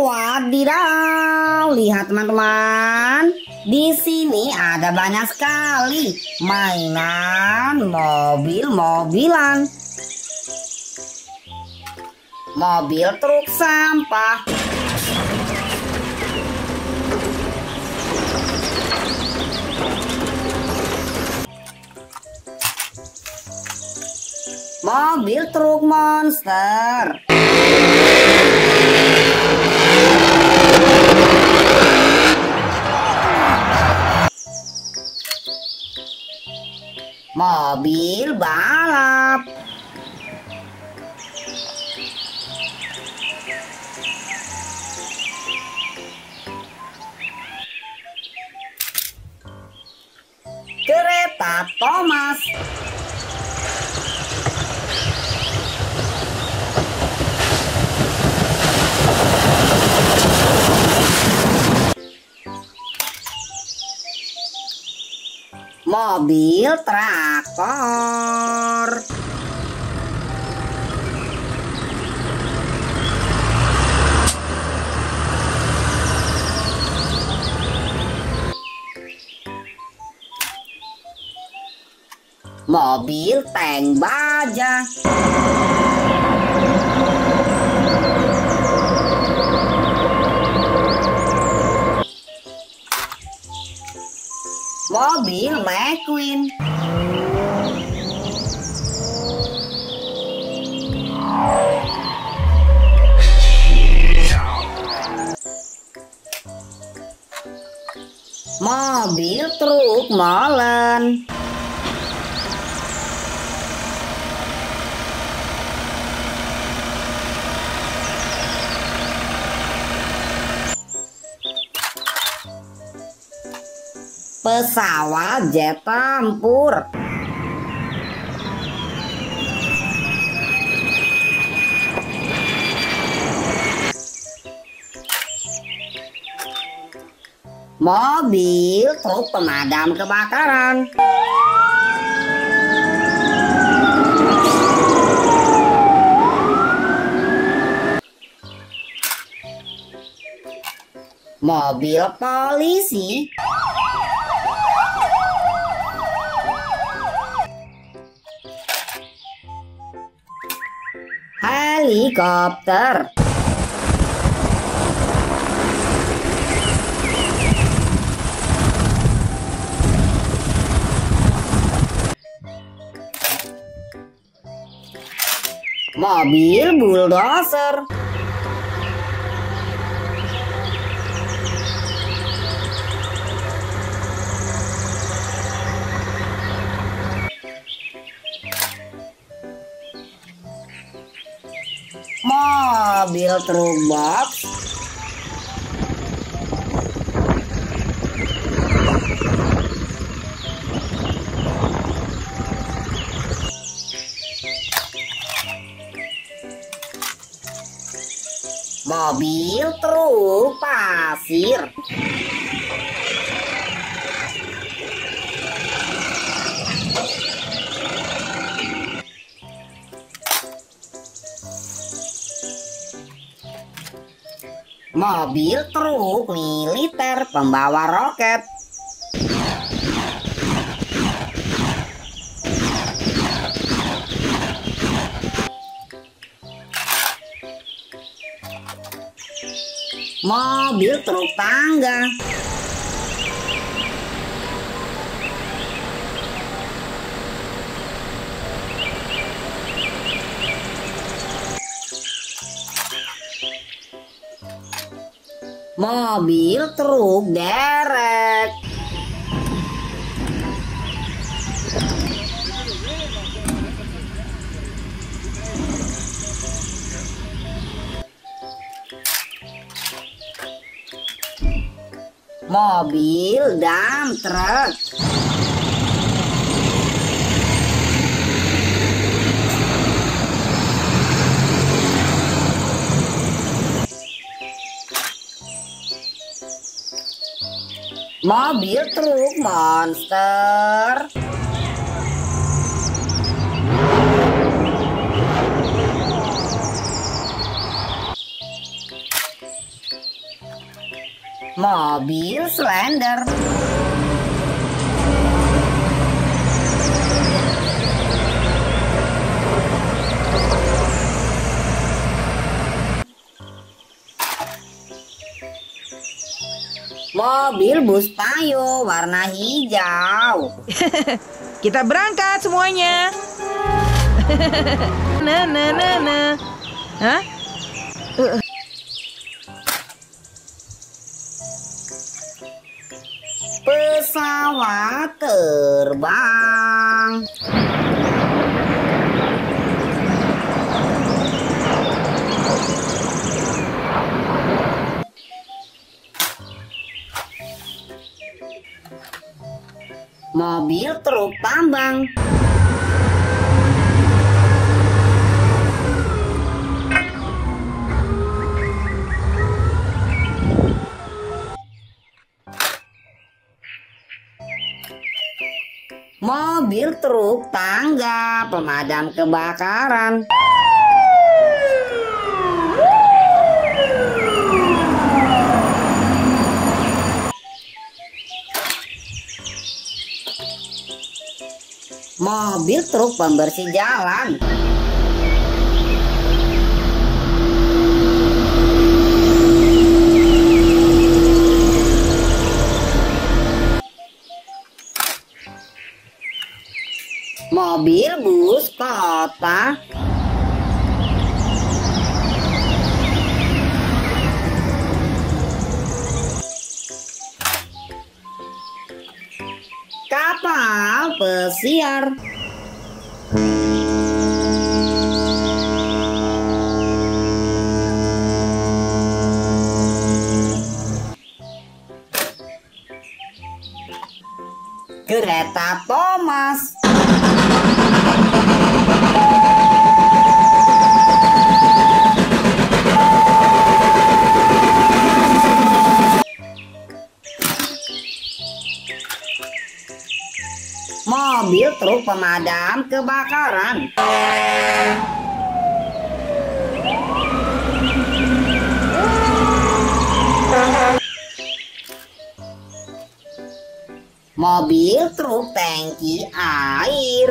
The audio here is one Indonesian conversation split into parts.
Wadidaw, lihat teman-teman. Di sini ada banyak sekali mainan mobil-mobilan. Mobil truk sampah. Mobil truk monster. Mobil balap. Kereta Thomas. Mobil traktor. Mobil tank baja. Mobil McQueen. Mobil truk molen. Pesawat jet tempur. Mobil truk pemadam kebakaran. Mobil polisi. Helikopter. Mobil bulldozer. Mobil truk box. Mobil truk pasir. Mobil truk militer pembawa roket. Mobil truk tangga. Mobil truk derek. Mobil dump truck. Mobil truk monster. Mobil slender. Mobil bus payo warna hijau. Kita berangkat semuanya. Nah. Hah? Pesawat terbang. Mobil truk tambang. Mobil truk tangga pemadam kebakaran. Mobil truk pembersih jalan. Mobil bus kota. Kapal pesiar. Kereta Thomas. Mobil truk pemadam kebakaran. Mobil truk tangki air.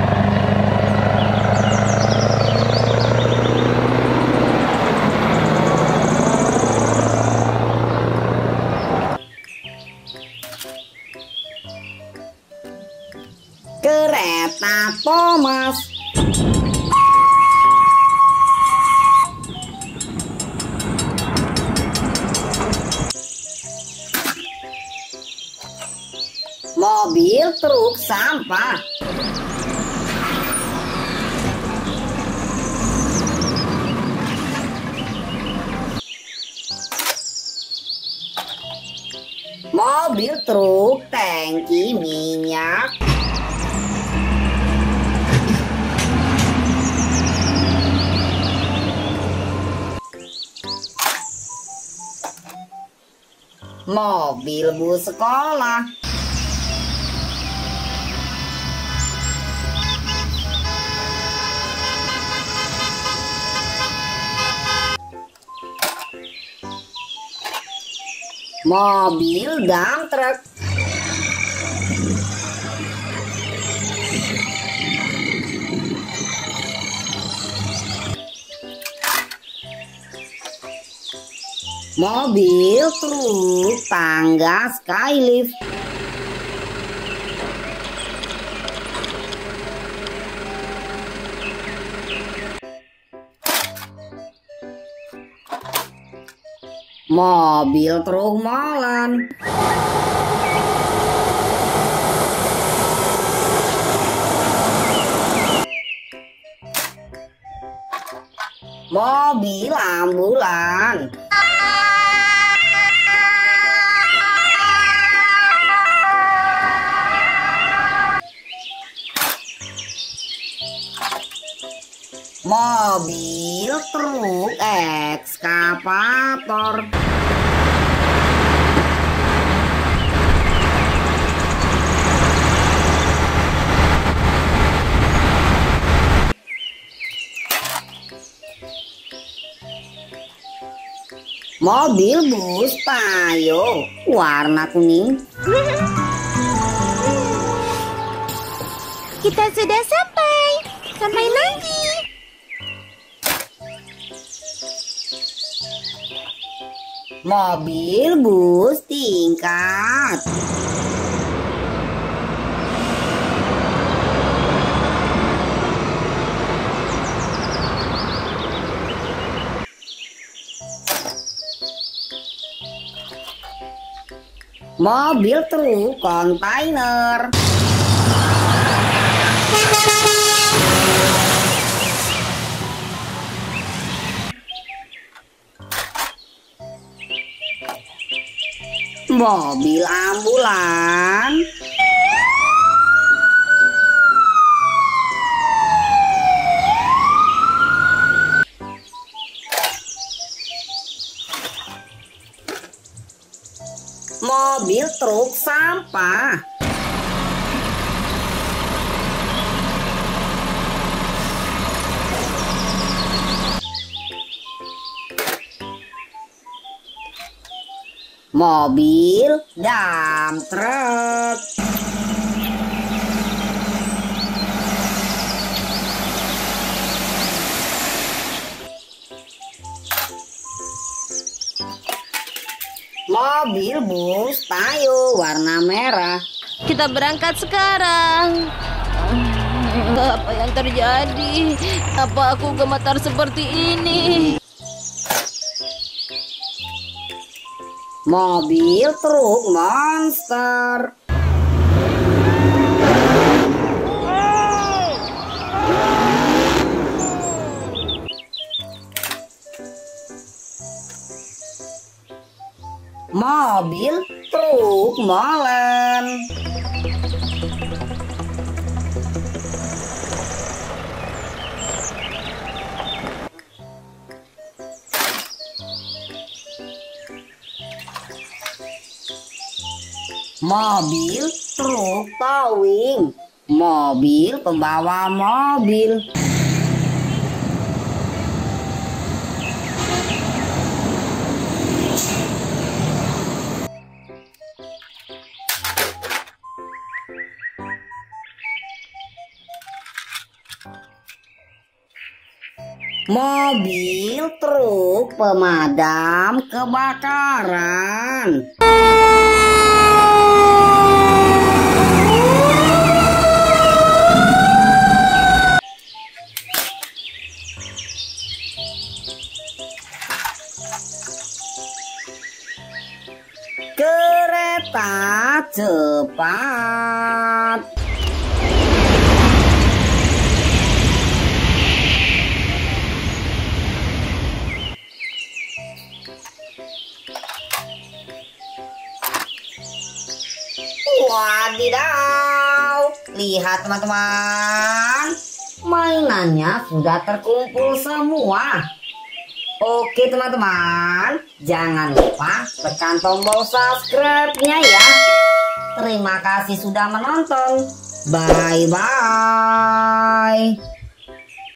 Kereta Thomas. Mobil truk sampah. Mobil truk tangki minyak. Mobil bus sekolah. Mobil dump truck. Mobil truk tangga skylift. Mobil truk molen. Mobil ambulan. Mobil truk ekskavator. Mobil bus Tayo warna kuning. Kita sudah sampai. Sampai lagi. Mobil bus tingkat. Mobil truk kontainer. Mobil ambulan. Mobil truk sampah. Mobil dump truck. Mobil bus Tayo warna merah. Kita berangkat sekarang. Apa yang terjadi? Apa aku gemetar seperti ini? Mobil truk monster. Mobil truk molen. Mobil truk towing. Mobil pembawa mobil. Mobil truk pemadam kebakaran. Kereta cepat. Wadidaw, lihat teman-teman, mainannya sudah terkumpul semua. Oke teman-teman, jangan lupa tekan tombol subscribe-nya ya. Terima kasih sudah menonton. Bye-bye.